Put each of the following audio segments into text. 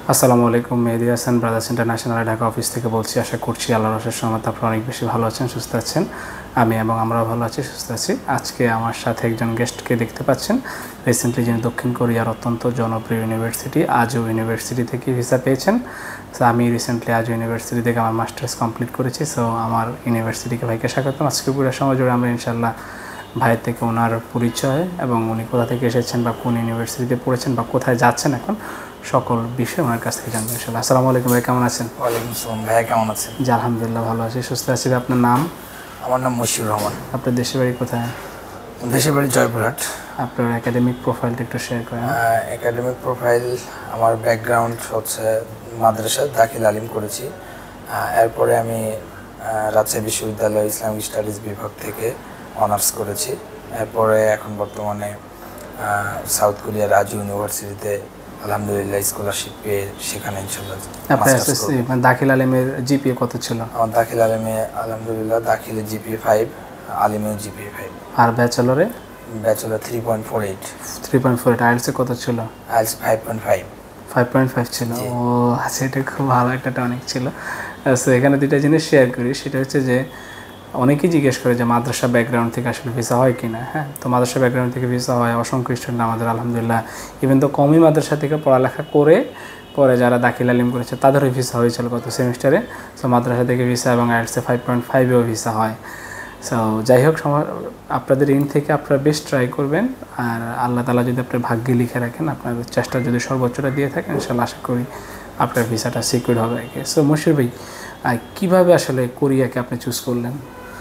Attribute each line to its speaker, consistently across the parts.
Speaker 1: আসসালামু আলাইকুম। Mehedi Hasan brothers international Dhaka office থেকে বলছি। আশা করছি আল্লাহর অশেষ রহমতে আপনারা অনেক বেশি ভালো আছেন, সুস্থ আছেন। আমরাও ভালো আছি, সুস্থ আছি। আজকে আমার সাথে একজন গেস্টকে দেখতে পাচ্ছেন, রিসেন্টলি যিনি দক্ষিণ কোরিয়ার অত্যন্ত জনপ্রিয় ইউনিভার্সিটি আজও ইউনিভার্সিটি থেকে ভিসা পেয়েছেন। সো আমি রিসেন্টলি আজও ইউনিভার্সিটি থেকে আমার মাস্টার্স কমপ্লিট করেছি। সো আমার ইউনিভার্সিটিকে ভাইকে স্বাগতম। আজকে পুরো সময় জুড়ে আমরা ইনশাল্লাহ ভাইয়ের থেকে ওনার পরিচয় এবং উনি কোথা থেকে এসেছেন বা কোন ইউনিভার্সিটিতে পড়েছেন বা কোথায় যাচ্ছেন এখন সকল বিষয় ওনার কাছ থেকে জানবো ইনশাল্লাহ। আসসালামু আলাইকুম ভাই, কেমন আছেন?
Speaker 2: ওয়ালাইকুম আসসালাম ভাইয়া, কেমন আছেন?
Speaker 1: জি আলহামদুলিল্লাহ ভালো আছি, সুস্থ আছি। আপনার নাম?
Speaker 2: আমার নাম মশিউর রহমান।
Speaker 1: আপনার দেশের বাড়ি কোথায়?
Speaker 2: দেশের বাড়ি জয়পুরহাট।
Speaker 1: আপনার একাডেমিক প্রোফাইলটা একটু শেয়ার করেন।
Speaker 2: একাডেমিক প্রোফাইল, আমার ব্যাকগ্রাউন্ড হচ্ছে মাদ্রাসা দাখিল আলিম করেছি। এরপরে আমি রাজশাহী বিশ্ববিদ্যালয় ইসলামিক স্টাডিজ বিভাগ থেকে অনার্স করেছি। এরপরে এখন বর্তমানে সাউথ কোরিয়ার আজু ইউনিভার্সিটিতে আলহামদুলিল্লাহ স্কলারশিপ পেয়ে সেখানে ইনশাআল্লাহ।
Speaker 1: আপনার এসএসসি মানে দাখিল আলিমের জিপিএ কত ছিল?
Speaker 2: আমার দাখিল আলিমে আলহামদুলিল্লাহ দাখিলে জিপিএ 5, আলিমেও জিপিএ 5।
Speaker 1: আর ব্যাচেলরে?
Speaker 2: ব্যাচেলর 3.48।
Speaker 1: 3.48। আইএলসে কত ছিল?
Speaker 2: আইএলস 5.5।
Speaker 1: 5.5 ছিল। ও আচ্ছা, এটা খুব ভালো একটা টনিক ছিল। সো এখানে দুইটা জিনিস শেয়ার করি। সেটা হচ্ছে যে অনেকেই জিজ্ঞেস করে যে মাদ্রাসা ব্যাকগ্রাউন্ড থেকে আসলে ভিসা হয় কি না। হ্যাঁ, তো মাদ্রাসা ব্যাকগ্রাউন্ড থেকে ভিসা হয়। অসংখ্য স্টুডেন্ট আমাদের আলহামদুলিল্লাহ ইভেন তো কমই মাদ্রাসা থেকে পড়ালেখা করে পরে যারা দাখিল আলিম করেছে তাদেরও ভিসা হয়েছিল গত সেমিস্টারে। সো মাদ্রাসা থেকে ভিসা এবং আইএলসে 5.5এও ভিসা হয়। সো যাই হোক, আপনাদের ইন থেকে আপনারা বেশ ট্রাই করবেন। আর আল্লাহ তাআলা যদি আপনার ভাগ্যে লিখে রাখেন, আপনার চেষ্টা যদি সর্বোচ্চটা দিয়ে থাকেন, ইনশাআল্লাহ আশা করি আপনার ভিসাটা সিকিউর হবে আর কি। সো মশিউর ভাই, কীভাবে আসলে কোরিয়াকে আপনি চুজ করলেন?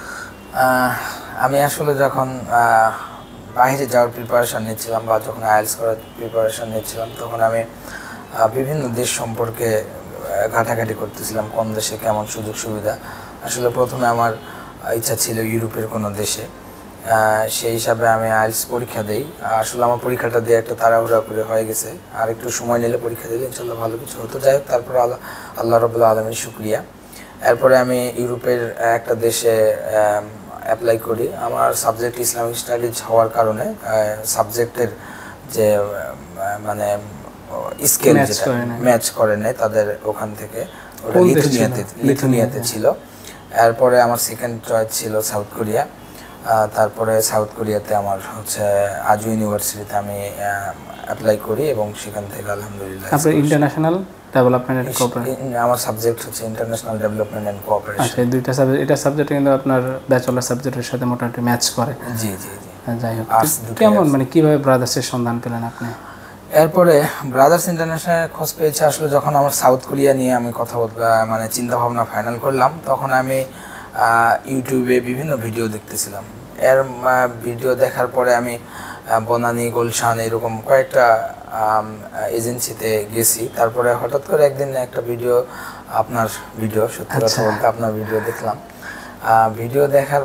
Speaker 2: আমি আসলে যখন বাইরে যাওয়ার প্রিপারেশান নিচ্ছিলাম বা যখন আইএলস করার প্রিপারেশান নিচ্ছিলাম, তখন আমি বিভিন্ন দেশ সম্পর্কে ঘাটাঘাটি করতেছিলাম, কোন দেশে কেমন সুযোগ সুবিধা। আসলে প্রথমে আমার ইচ্ছা ছিল ইউরোপের কোনো দেশে। সেই হিসাবে আমি আইএলস পরীক্ষা দিই। আসলে আমার পরীক্ষাটা দিয়ে একটা তাড়াহুড়া করে হয়ে গেছে, আর একটু সময় নিলে পরীক্ষা দিলে ইনশাল্লাহ ভালো কিছু হতো। যাই হোক, তারপর আল্লাহ রাব্বুল আলামিনের শুকরিয়া। এরপরে আমি ইউরোপের একটা দেশে অ্যাপ্লাই করি। আমার সাবজেক্ট ইসলামিক স্টাডিজ হওয়ার কারণে সাবজেক্টের যে মানে স্কেল যেটা ম্যাচ করে নেয় তাদের ওখান থেকে, ওটা লিথুনিয়াতে ছিল। এরপরে আমার সেকেন্ড চয়েস ছিল সাউথ কোরিয়া। তারপরে সাউথ কোরিয়াতে আমার হচ্ছে আজু ইউনিভার্সিটিতে আমি অ্যাপ্লাই করি এবং সেখান থেকে আলহামদুলিল্লাহ।
Speaker 1: আপনার ইন্টারন্যাশনাল ডেভেলপমেন্ট এন্ড কোঅপারেশন?
Speaker 2: আমার সাবজেক্ট হচ্ছে ইন্টারন্যাশনাল ডেভেলপমেন্ট এন্ড কোঅপারেশন।
Speaker 1: আচ্ছা, এই দুইটা সাবজেক্ট, এটা সাবজেক্ট কিন্তু আপনার ব্যাচেলর সাবজেক্টের সাথে মোটামুটি ম্যাচ করে।
Speaker 2: জি জি জি।
Speaker 1: যাই হোক, কেমন মানে কিভাবে ব্রাদার্সের সন্ধান পেলেন আপনি?
Speaker 2: এরপরে ব্রাদার্স ইন্টারন্যাশনাল খোঁজ পেয়েছে আসলে যখন আমার সাউথ কোরিয়া নিয়ে আমি কথা মানে চিন্তা ভাবনা ফাইনাল করলাম, তখন আমি ইউটিউবে বিভিন্ন ভিডিও দেখতেছিলাম। এর ভিডিও দেখার পরে আমি বনানী, গুলশান এরকম কয়েকটা এজেন্সিতে গেছি। তারপরে হঠাৎ করে একদিন একটা ভিডিও, আপনার ভিডিও, সত্যি কথা বলতে আপনার ভিডিও দেখলাম। ভিডিও দেখার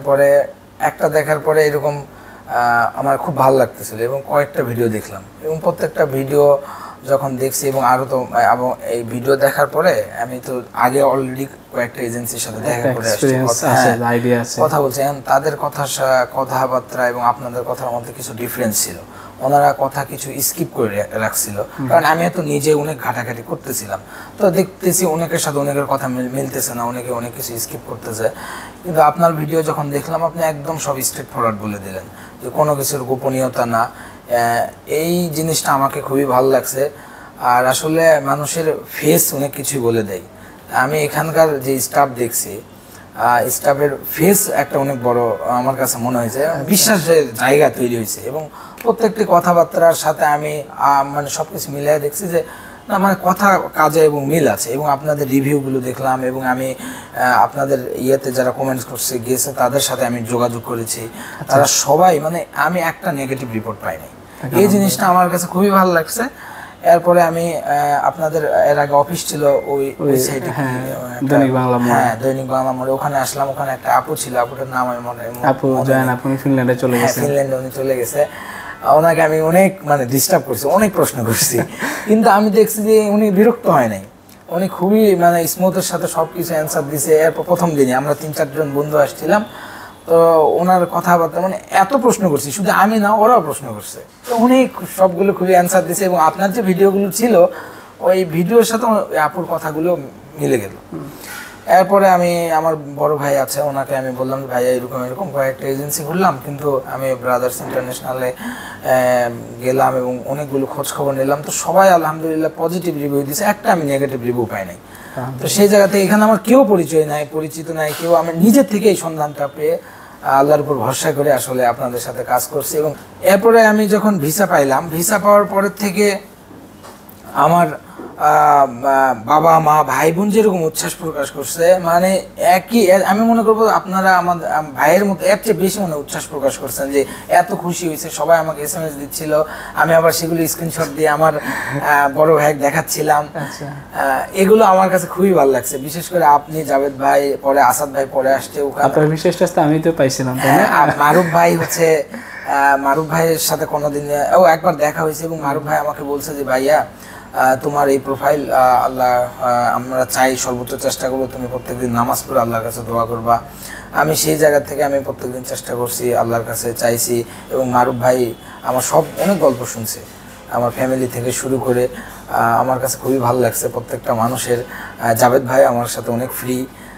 Speaker 2: পরে এরকম আমার খুব ভালো লাগতেছিল এবং কয়েকটা ভিডিও দেখলাম এবং প্রত্যেকটা ভিডিও যখন দেখছি এবং আরও তো এই ভিডিও দেখার পরে আমি তো আগে অলরেডি কয়েকটা এজেন্সির সাথে দেখা করে আসছি, কথা বলছি। তাদের কথাবার্তা এবং আপনাদের কথার মধ্যে কিছু ডিফারেন্স ছিল। ওনারা কথা কিছু স্কিপ করে রাখছিল, কারণ আমি তো নিজে অনেক ঘাটাঘাটি করতেছিলাম। তো দেখতেছি অনেকের সাথে অনেকের কথা মিলতেছে না, অনেকে অনেক কিছু স্কিপ করতেছে। কিন্তু আপনার ভিডিও যখন দেখলাম, আপনি একদম সব স্ট্রেট ফরওয়ার্ড বলে দিলেন যে কোনো কিছুর গোপনীয়তা না। এই জিনিসটা আমাকে খুবই ভালো লাগছে। আর আসলে মানুষের ফেস অনেক কিছুই বলে দেয়। আমি এখানকার যে স্টাফ দেখছি, স্টাফের ফেস একটা অনেক বড় আমার কাছে মনে হয়েছে, বিশ্বাসের জায়গা তৈরি হয়েছে এবং প্রত্যেকটি কথাবার্তার সাথে আমি মানে সব কিছু মিলিয়ে দেখছি যে না, মানে কথা কাজে এবং মিল আছে। এবং আপনাদের রিভিউগুলো দেখলাম এবং আমি আপনাদের ইয়েতে যারা কমেন্টস করছে গিয়েছে তাদের সাথে আমি যোগাযোগ করেছি। তারা সবাই, মানে আমি একটা নেগেটিভ রিপোর্ট পাইনি। এই জিনিসটা আমার কাছে খুবই ভালো লাগছে। এরপরে আমি আপনাদের এর আগে অফিস ছিল ওই সাইডে,
Speaker 1: দৈনিক বাংলা মোড়।
Speaker 2: হ্যাঁ, দৈনিক বাংলা মোড়ে। ওখানে আসলাম, ওখানে একটা আপু ছিল, আপুটার নাম আমি
Speaker 1: আপনি ফিনল্যান্ডে চলে গেছেন।
Speaker 2: ফিনল্যান্ডে উনি চলে গেছে। ওনাকে আমি অনেক মানে ডিস্টার্ব করছি, অনেক প্রশ্ন করছি, কিন্তু আমি দেখছি যে উনি বিরক্ত হয় নাই। উনি খুবই মানে স্মুথের সাথে সবকিছু অ্যান্সার দিছে। এরপর প্রথম দিনে আমরা 3-4 জন বন্ধু আসছিলাম, তো ওনার কথাবার্তা মানে এত প্রশ্ন করছি, শুধু আমি না ওরাও প্রশ্ন করছে। তো উনি সবগুলো খুবই অ্যান্সার দিছে এবং আপনার যে ভিডিওগুলো ছিল ওই ভিডিওর সাথে ওই আপুর কথাগুলো মিলে গেল। এরপরে আমি আমার বড় ভাই আছে, ওনাকে আমি বললাম ভাইয়া এরকম এরকম কয়েকটা এজেন্সি ঘুরলাম, কিন্তু আমি ব্রাদার্স ইন্টারন্যাশনালে গেলাম এবং অনেকগুলো খোঁজ খবর নিলাম, তো সবাই আলহামদুলিল্লাহ পজিটিভ রিভিউ দিয়েছে, একটা আমি নেগেটিভ রিভিউ পাই নাই। তো সেই জায়গাতে এখানে আমার কেউ পরিচয় নাই, পরিচিত নাই কেউ, আমি নিজের থেকে এই সন্ধানটা পেয়ে আল্লাহর উপর ভরসা করে আসলে আপনাদের সাথে কাজ করছি। এবং এরপরে আমি যখন ভিসা পাইলাম, ভিসা পাওয়ার পরের থেকে আমার বাবা মা ভাই বোন যেরকম উচ্ছ্বাস প্রকাশ করছে, মানে একই, আমি মনে করবো আপনারা আমাদের ভাইয়ের মতো এর চেয়ে বেশি মনে উচ্ছ্বাস প্রকাশ করছেন যে এত খুশি হয়েছে। সবাই আমাকে SMS দিচ্ছিল, আমি আবার সেগুলো স্ক্রিনশট দিয়ে আমার বড় ভাই দেখাচ্ছিলাম। এগুলো আমার কাছে খুবই ভালো লাগছে, বিশেষ করে আপনি, জাভেদ ভাই, পরে আসাদ ভাই পরে আসছে ওখানে,
Speaker 1: আপনার বিশেষটা আমি তো পাইছিলাম।
Speaker 2: মারুফ ভাই হচ্ছে, মারুফ ভাইয়ের সাথে কোনোদিন একবার দেখা হয়েছে এবং মারুফ ভাই আমাকে বলছে যে ভাইয়া তোমার এই প্রোফাইল আল্লাহ, আমরা চাই সর্বোচ্চ চেষ্টা করবো তুমি প্রত্যেকদিন নামাজ পড়ে আল্লাহর কাছে দোয়া করবা। আমি সেই জায়গা থেকে আমি প্রত্যেকদিন চেষ্টা করছি, আল্লাহর কাছে চাইছি। এবং মারুফ ভাই আমার সব অনেক গল্প শুনছে, আমার ফ্যামিলি থেকে শুরু করে, আমার কাছে খুবই ভালো লাগছে প্রত্যেকটা মানুষের। জাভেদ ভাই আমার সাথে অনেক ফ্রি,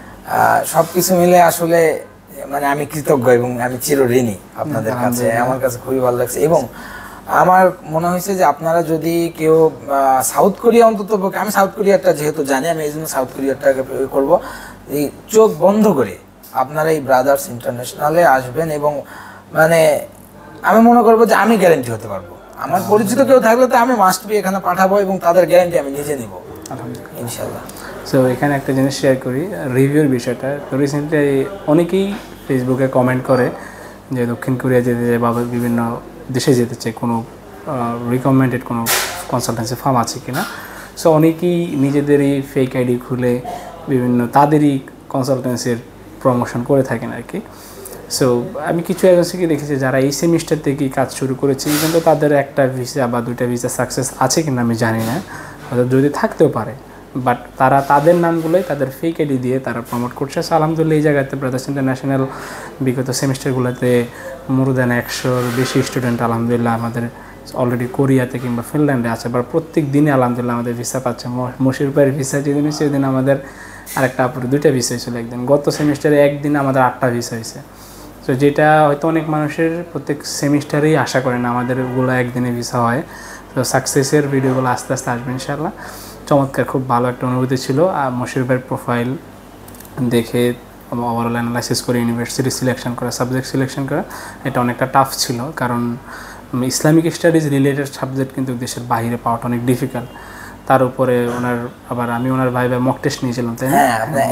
Speaker 2: সব কিছু মিলে আসলে মানে আমি কৃতজ্ঞ এবং আমি চিরঋণী আপনাদের কাছে। আমার কাছে খুবই ভালো লাগছে। এবং আমার মনে হয়েছে যে আপনারা যদি কেউ সাউথ কোরিয়া, অন্তত আমি সাউথ কোরিয়াটা যেহেতু জানি, আমি এই জন্য সাউথ কোরিয়াটাকে করবো, এই চোখ বন্ধ করে আপনারা এই ব্রাদার্স ইন্টারন্যাশনালে আসবেন। এবং মানে আমি মনে করবো যে আমি গ্যারান্টি হতে পারবো, আমার পরিচিত কেউ থাকলে তো আমি মাস্ট বি এখানে পাঠাবো এবং তাদের গ্যারান্টি আমি নিজে নিব ইনশাল্লাহ।
Speaker 1: সো এখানে একটা জিনিস শেয়ার করি, রিভিউর বিষয়টা। তো রিসেন্টলি অনেকেই ফেসবুকে কমেন্ট করে যে দক্ষিণ কোরিয়া যেতে চায় বা বিভিন্ন দেশে যেতে চায়, কোনো রিকমেন্ডেড কোনো কনসালটেন্সি ফার্ম আছে কি না। সো অনেকেই নিজেদেরই ফেক আইডি খুলে বিভিন্ন তাদেরই কনসালটেন্সির প্রমোশন করে থাকেন আর কি। সো আমি কিছু এজেন্সিকে দেখেছি যারা এই সেমিস্টার থেকেই কাজ শুরু করেছে, কিন্তু তাদের একটা ভিসা বা দুইটা ভিসা সাকসেস আছে কিনা আমি জানি না, হয়তো যদি থাকতেও পারে, বাট তারা তাদের নামগুলোই তাদের ফেক আইডি দিয়ে তারা প্রমোট করছে। আলহামদুলিল্লাহ এই জায়গাতে ব্রাদার্স ইন্টারন্যাশনাল বিগত সেমিস্টারগুলোতে মোর দ্যান 100-র বেশি স্টুডেন্ট আলহামদুলিল্লাহ আমাদের অলরেডি কোরিয়াতে কিংবা ফিনল্যান্ডে আছে। আবার প্রত্যেক দিনে আলহামদুলিল্লাহ আমাদের ভিসা পাচ্ছে। মশির ভাইয়ের ভিসা যেদিন হয়েছে ওই দিন আমাদের আরেকটা আপুরে 2টা ভিসা হয়েছিল একদিন। গত সেমিস্টারে একদিন আমাদের 8টা ভিসা হয়েছে। তো যেটা হয়তো অনেক মানুষের প্রত্যেক সেমিস্টারেই আশা করেন আমাদের ওগুলো একদিনে ভিসা হয়। তো সাকসেসের ভিডিওগুলো আস্তে আস্তে আসবে ইনশাআল্লাহ। চমৎকার, খুব ভালো একটা অনুভূতি ছিল। আর মশির ভাইয়ের প্রোফাইল দেখে ওভারঅল অ্যানালাইসিস করে ইউনিভার্সিটি সিলেকশন করা, সাবজেক্ট সিলেকশন করা, এটা অনেকটা টাফ ছিল, কারণ ইসলামিক স্টাডিজ রিলেটেড সাবজেক্ট কিন্তু দেশের বাইরে পাওয়াটা অনেক ডিফিকাল্ট। তার উপরে ওনার আবার আমি ওনার ভাই মক টেস্ট নিয়েছিলাম, তাই না?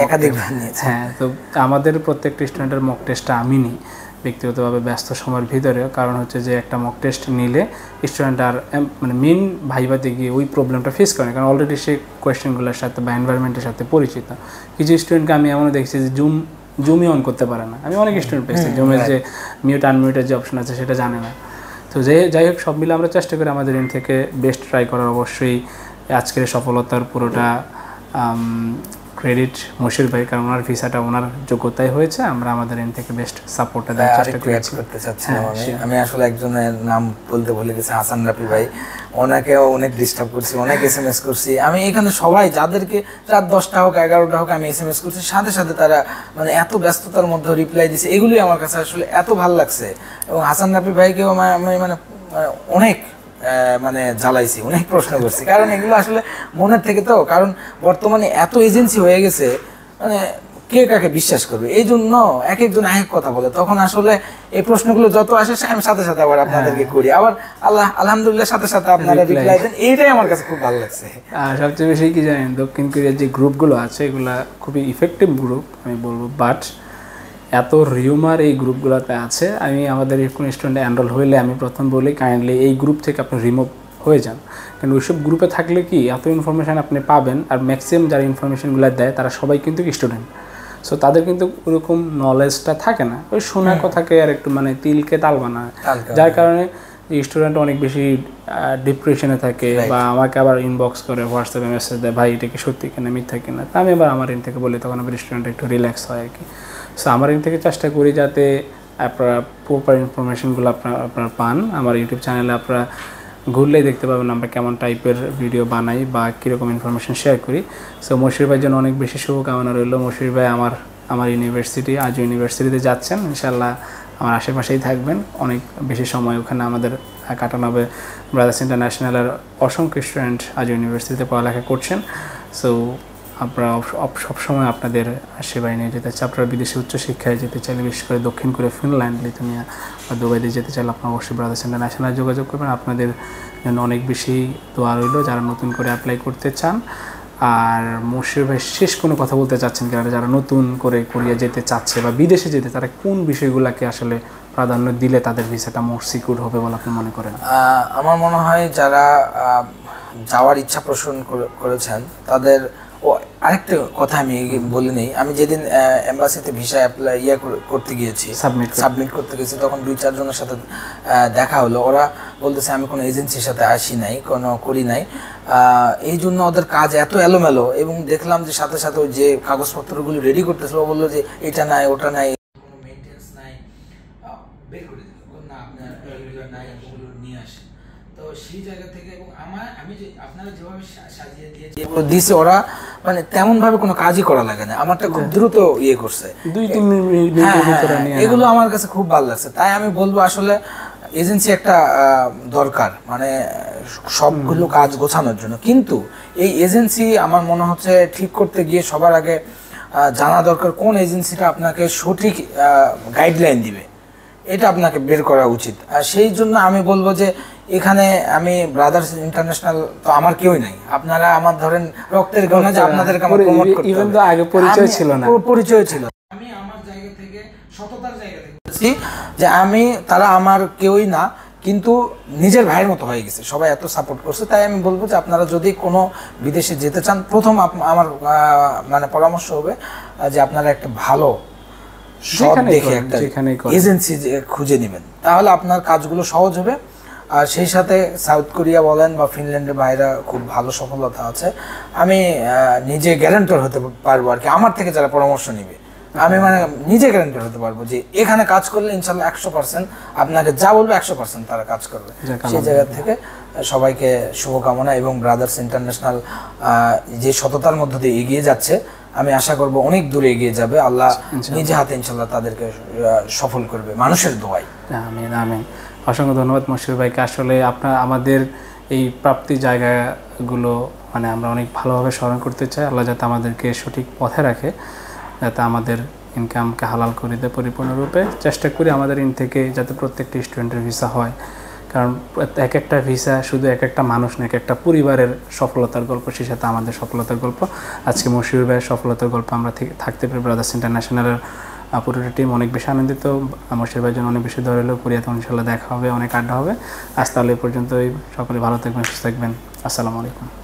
Speaker 1: হ্যাঁ, তো আমাদের প্রত্যেকটা স্টুডেন্টের মক টেস্টটা আমি নিই ব্যক্তিগতভাবে ব্যস্ত সময়ের ভিতরে। কারণ হচ্ছে যে একটা মক টেস্ট নিলে স্টুডেন্ট আর মানে মেন ভাইভাতে গিয়ে ওই প্রবলেমটা ফেস করে, কারণ অলরেডি সে কোয়েশ্চেনগুলোর সাথে বা এনভায়রনমেন্টের সাথে পরিচিত। কিছু স্টুডেন্টকে আমি এমনও দেখছি যে জুমই অন করতে পারে না। আমি অনেক স্টুডেন্ট পেয়েছি জুমের যে মিউট আনমিউটের যে অপশন আছে সেটা জানে না। তো যাই হোক, সব মিলে আমরা চেষ্টা করি আমাদের এন থেকে বেস্ট ট্রাই করার। অবশ্যই আজকের সফলতার পুরোটা ক্রেডিট মশির ভাই, কারণ ওনার ভিসাটা ওনার যোগ্যতায় হয়েছে। আমরা আমাদের এন থেকে বেস্ট সাপোর্টটা দেওয়ার চেষ্টা করতে চাচ্ছিলাম।
Speaker 2: আমি আসলে একজনের নাম বলতে ভুলে গেছি, হাসান রাফি ভাই, ওনাকেও অনেক ডিস্টার্ব করছি, অনেক SMS করছি। আমি এখানে সবাই যাদেরকে রাত 10টা হোক 11টা হোক আমি SMS করছি, সাথে সাথে তারা মানে এত ব্যস্ততার মধ্যে রিপ্লাই দিছে। এগুলি আমার কাছে আসলে এত ভালো লাগছে। এবং হাসান রাফি ভাইকেও আমি মানে অনেক মানে জ্বালাইছি, অনেক প্রশ্ন করছি, কারণ এগুলো আসলে মনের থেকে। তো কারণ বর্তমানে এত এজেন্সি হয়ে গেছে, মানে কে কাকে বিশ্বাস করবে, এই জন্য এক একজন এক কথা বলে। তখন আসলে এই প্রশ্নগুলো যত আসে আমি সাথে সাথে আবার আপনাদেরকে করি, আবার আলহামদুলিল্লাহ সাথে সাথে আপনারা রিপ্লাই দেন। এইটাই আমার কাছে খুব ভালো লাগছে।
Speaker 1: আর সবচেয়ে বেশি কি জানেন, দক্ষিণ কোরিয়ার যে গ্রুপগুলো আছে এগুলা খুবই ইফেক্টিভ গ্রুপ আমি বলবো, বাট এত রিউমার এই গ্রুপগুলোতে আছে। আমি আমাদের কোনো স্টুডেন্ট এনরোল হইলে আমি প্রথম বলি কাইন্ডলি এই গ্রুপ থেকে আপনি রিমুভ হয়ে যান, কারণ ওইসব গ্রুপে থাকলে কি এত ইনফরমেশান আপনি পাবেন, আর ম্যাক্সিমাম যারা ইনফরমেশনগুলো দেয় তারা সবাই কিন্তু স্টুডেন্ট। সো তাদের কিন্তু ওরকম নলেজটা থাকে না, ওই শোনা কথাকে আর একটু মানে তিলকে তাল বানায়, যার কারণে স্টুডেন্ট অনেক বেশি ডিপ্রেশনে থাকে। বা আমাকে আবার ইনবক্স করে, হোয়াটসঅ্যাপে মেসেজ দেয়, ভাই এটা কি সত্যি কিনা মিথ্যা কিনা। তা আমি আবার আমার এন থেকে বলি, তখন আবার স্টুডেন্ট একটু রিল্যাক্স হয় আর কি। সো আমার এন থেকে চেষ্টা করি যাতে আপনারা প্রপার ইনফরমেশনগুলো আপনারা পান। আমার ইউটিউব চ্যানেলে আপনারা ঘুরলেই দেখতে পাবেন আমরা কেমন টাইপের ভিডিও বানাই বা কীরকম ইনফরমেশন শেয়ার করি। সো মশির ভাইয়ের জন্য অনেক বেশি শুভকামনা রইল। মশির ভাই আমার ইউনিভার্সিটি আজও ইউনিভার্সিটিতে যাচ্ছেন, ইনশাল্লাহ আমার আশেপাশেই থাকবেন, অনেক বেশি সময় ওখানে আমাদের কাটানো হবে। ব্রাদার্স ইন্টারন্যাশনালের অসংখ্য স্টুডেন্ট আজ ইউনিভার্সিটিতে পড়ালেখা করছেন। সো আমরা সবসময় আপনাদের সেবায় নিয়ে যেতে চাই। আপনারা বিদেশে উচ্চশিক্ষায় যেতে চাইলে, বিশেষ করে দক্ষিণ কোরিয়া, ফিনল্যান্ড, লিথুনিয়া বা দুবাইতে যেতে চাইলে আপনারা অবশ্যই ব্রাদার্স ইন্টারন্যাশনাল যোগাযোগ করবেন। আপনাদের জন্য অনেক বেশি দোয়া রইল যারা নতুন করে অ্যাপ্লাই করতে চান। আর মশির ভাই শেষ কোনো কথা বলতে চাচ্ছেন কিনা, যারা নতুন করে কোরিয়া যেতে চাচ্ছে বা বিদেশে যেতে, তারা কোন বিষয়গুলোকে আসলে প্রাধান্য দিলে তাদের ভিসাটা মোর সিকিউর হবে বলে আপনি মনে করেন?
Speaker 2: আমার মনে হয় যারা যাওয়ার ইচ্ছা পোষণ করেছেন তাদের আরেকটা কথা আমি বলে নেই। আমি যেদিন এম্বাসিতে ভিসা অ্যাপ্লাই করতে গিয়েছি, সাবমিট করতে গেছি, তখন 2-4 জনের সাথে দেখা হলো। ওরা বলতেছে আমি কোনো এজেন্সির সাথে আসি নাই, কোনো করি নাই। এই জন্য ওদের কাজ এত এলোমেলো, এবং দেখলাম যে সাথে সাথে ওই যে কাগজপত্রগুলো রেডি করতেছিল, বললো যে এটা নাই ওটা নাই, কোনো মেইনটেন্স নাই, বের করে দিল না, আপনার এগুলো নাই, ওগুলো নিয়ে আসে। তো সেই জায়গা থেকে, এবং আমি যে আপনারা যেভাবে সাজিয়ে দিয়েছে ওরা, মানে তেমন ভাবে কোনো কাজই করা লাগে না, আমারটা খুব দ্রুত ইয়ে করছে,
Speaker 1: 2-3 মিনিট।
Speaker 2: এগুলো আমার কাছে খুব ভালো লাগছে। তাই আমি বলবো আসলে এজেন্সি একটা দরকার, মানে সবগুলো কাজ গোছানোর জন্য। কিন্তু এই এজেন্সি আমার মনে হচ্ছে ঠিক করতে গিয়ে সবার আগে জানা দরকার কোন এজেন্সিটা আপনাকে সঠিক গাইডলাইন দিবে, এটা আপনাকে বের করা উচিত। আর সেই জন্য আমি বলবো যে এখানে আমি ব্রাদার্স ইন্টারন্যাশনাল তো আমার কেউই নাই, আপনারা আমার ধরেন রক্তের গণনা, যে আপনাদেরকে আমার প্রমোট করতে হবে।
Speaker 1: ইভেন তো আগে পরিচয় ছিল না,
Speaker 2: পরিচয় ছিল। আমি আমার জায়গা থেকে, সততার জায়গা থেকে বলছি যে তারা আমার কেউই না, কিন্তু নিজের ভাইয়ের মতো হয়ে গেছে, সবাই এত সাপোর্ট করছে। তাই আমি বলবো যে আপনারা যদি কোনো বিদেশে যেতে চান, প্রথম আমার মানে পরামর্শ হবে যে আপনারা একটা ভালো এজেন্সি খুঁজে নেবেন, তাহলে আপনার কাজগুলো সহজ হবে। আর সেই সাথে সাউথ কোরিয়া বলেন বা ফিনল্যান্ডের বাইরে খুব ভালো সফলতা আছে। আমি নিজে গ্যারান্টর হতে পারবো আর কি, আমার থেকে যারা পরামর্শ নিবে, আমি মানে নিজে গ্যারান্টর হতে পারবো যে এখানে কাজ করলে ইনশাল্লাহ 100% আপনাকে যা বলবে 100% তারা কাজ করবে। সেই জায়গা থেকে সবাইকে শুভকামনা, এবং ব্রাদার্স ইন্টারন্যাশনাল যে সততার মধ্য দিয়ে এগিয়ে যাচ্ছে, আমি আশা করব অনেক দূরে এগিয়ে যাবে। আল্লাহ নিজে হাতে ইনশাল্লাহ তাদেরকে সফল করবে, মানুষের দোয়ায়।
Speaker 1: আমিন আমিন। অসংখ্য ধন্যবাদ মশির ভাইকে। আসলে আমাদের এই প্রাপ্তি জায়গাগুলো মানে আমরা অনেক ভালোভাবে স্মরণ করতে চাই। আল্লাহ যাতে আমাদেরকে সঠিক পথে রাখে, যাতে আমাদের ইনকামকে হালাল করে দেয় পরিপূর্ণরূপে। চেষ্টা করি আমাদের থেকে যাতে প্রত্যেকটি স্টুডেন্টের ভিসা হয়, কারণ এক একটা ভিসা শুধু এক একটা মানুষ না, এক একটা পরিবারের সফলতার গল্প, সেই সাথে আমাদের সফলতার গল্প। আজকে মশির ভাইয়ের সফলতার গল্প আমরা থাকতে পারি। ব্রাদার্স ইন্টারন্যাশনালের পুরোটা টিম অনেক বেশি আনন্দিত। মশির ভাইয়ের জন্য অনেক বেশি ধরে হলেও কোরিয়াতে ইনশাল্লাহ দেখা হবে, অনেক আড্ডা হবে। আজ তাহলে এই পর্যন্তই। সকলে ভালো থাকবেন, সুস্থ থাকবেন। আসসালামু আলাইকুম।